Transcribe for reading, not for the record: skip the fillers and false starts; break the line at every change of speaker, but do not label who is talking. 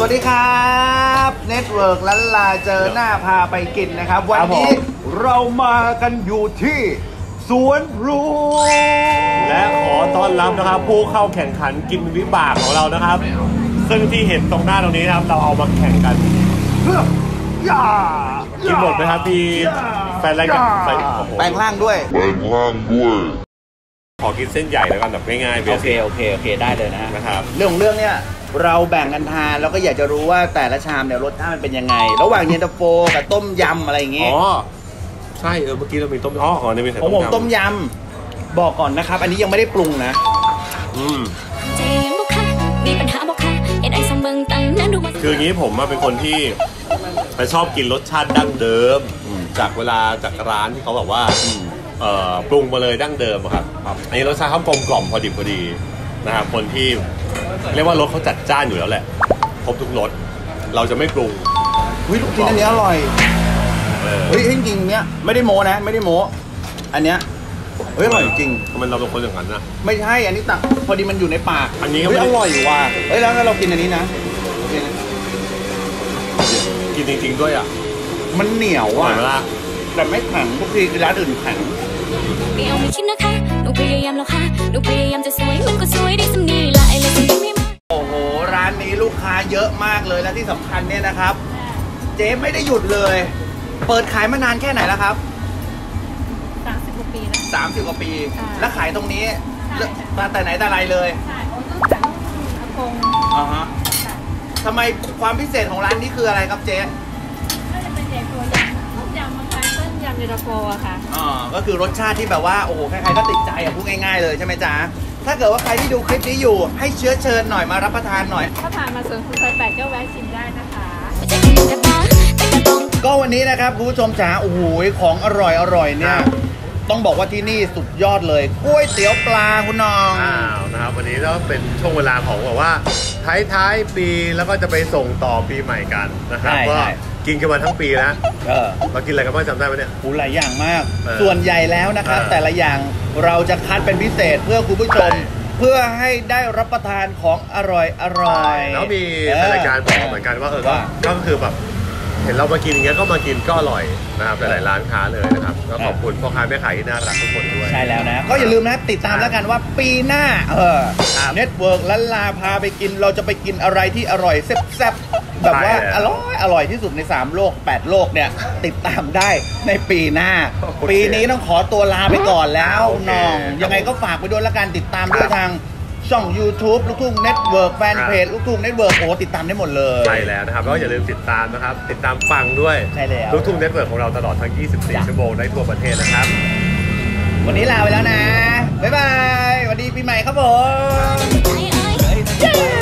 วัสดีครับเน็ตเวิร์กล้านลาเจอหน้าพาไปกินนะครับวันนี้เรามากันอยู่ที่สวนพลู
และขอต้อนรับนะครับผู้เข้าแข่งขันกินวิบากของเรานะครับซึ่งที่เห็นตรงหน้าตรงนี้นะครับเราเอามาแข่งกันกินหมดไหมครับพี่แฟนรายการ
แปลงร่างด้วย
ขอกินเส้นใหญ่แล้วกันแบบง่ายๆ
โอเคได้เลยนะครับเรื่องของเรื่องเนี่ยเราแบ่งกันทานแล้วก็อยากจะรู้ว่าแต่ละชามเนี่ยรสชาติมันเป็นยังไงระหว่างเย็นตาโฟกับต้มยำอะไรอย่างเงี้ย
อ๋อใช่เมื่อกี้เรามีต้มนี่มีใส่ต้มยำ
ผมต้มยำบอกก่อนนะครับอันนี้ยังไม่ได้ปรุงนะ
คืออย่างนี้ผมเป็นคนที่ไปชอบกินรสชาติดั้งเดิมจากเวลาจากร้านที่เขาแบบว่าปรุงมาเลยดั้งเดิมครับอันนี้รสชาติเขากลมกล่อมพอดีนะครับคนที่เรียกว่ารสเขาจัดจ้านอยู่แล้วแหละครบทุกรสเราจะไม่ปรุง
ลูกชิ้นอันนี้อร่อยจริงๆเนี้ยไม่ได้โม้นะไม่ได้โม้อันเนี้ยอร่อยจริง
ทำไมเราเป็นคนอย่างนั้นนะ
ไม่ใช่อันนี้ตักพอดีมันอยู่ในปาก
อันนี้ก็อ
ร่อยอยู่ว่ะแล้วเรากินอันนี้นะ
กินจริงๆด้วยอ่ะ
มันเหนียวว่ะแต่ไม่แข็งทุกทีคือร้านอื่นแข็งไม่เอาไม่คิดนะคะหนูพยายามแล้วค่ะหนูพยายามจะสวยมันก็สวยได้สำนีละไอ้เลยสิ่งที่ไม่มาโอ้โหร้านนี้ลูกค้าเยอะมากเลยและที่สำคัญเนี่ยนะครับเจ๊ไม่ได้หยุดเลยเปิดขายมานานแค่ไหนแล้วครับ
30 กว่าปีนะ
30 กว่าปีแล้วขายตรงนี้มาแต่ไหนแต่ไรเลย
ใช่ตั้งแต่อากง
ทำไมความพิเศษของร้านนี้คืออะไรครับเจ๊
ก็จะเป็นใหญ่ตัวยำต้มยำบางครั้งต้มยำเย็นตาโฟอะค่ะ
ก็คือรสชาติที่แบบว่าโอ้โหใครๆก็ติดใจพูดง่ายๆเลยใช่ไหมจ๊ะถ้าเกิดว่าใครที่ดูคลิปนี้อยู่ให้เชื้อเชิญหน่อยมารับประทานหน่อย
ถ้าผ่านมาสวนคุณไฟแปดก็แวะชิมได้นะคะ
ก็วันนี้นะครับคุณผู้ชมจ๋าโอ้โหของอร่อยเนี่ยต้องบอกว่าที่นี่สุดยอดเลยก๋วยเตี๋ยวปลาคุณน้อง
นะครับวันนี้ก็เป็นช่วงเวลาของแบบว่าท้ายปีแล้วก็จะไปส่งต่อปีใหม่กันนะครับก็กินกันมาทั้งปีแล้วเรากินอะไรกันบ้างจำได้ไหมเนี่ย
หลายอย่างมากส่วนใหญ่แล้วนะครับแต่ละอย่างเราจะคัดเป็นพิเศษเพื่อคุณผู้ชมเพื่อให้ได้รับประทานของอร่อย
แล้วมีรายการบอกเหมือนกันว่าก็คือแบบเห็นเรามากินอย่างเงี้ยก็มากินก็อร่อยนะครับหลายร้านค้าเลยนะครับก็ขอบคุณพ่อค้าแม่ขายที่น่ารักทุกคนด้วย
ใช่แล้วนะก็อย่าลืมนะติดตามแล้วกันว่าปีหน้าเน็ตเวิร์กล้านลาพาไปกินเราจะไปกินอะไรที่อร่อยแซ่บๆแบบว่าอร่อยที่สุดใน3โลก8โลกเนี่ยติดตามได้ในปีหน้าปีนี้ต้องขอตัวลาไปก่อนแล้วน้องยังไงก็ฝากไปด้วยแล้วกันติดตามด้วยทางช่อง YouTube ลูกทุ่งเน็ตเวิร์กแฟนเพจลูกทุ่งเน็ตเวิร์กติดตามได้หมดเลย
ใช่แล้วนะครับแล้วอย่าลืมติดตามนะครับติดตามฟังด้วย
ใช่แล้ว
ลูกทุ่งเน็ตเวิร์กของเราตลอดทั้ง24 ชั่วโมงได้ทั่วประเทศนะครับ
วันนี้ลาไปแล้วนะบ๊ายบายสวัสดีปีใหม่ครับผม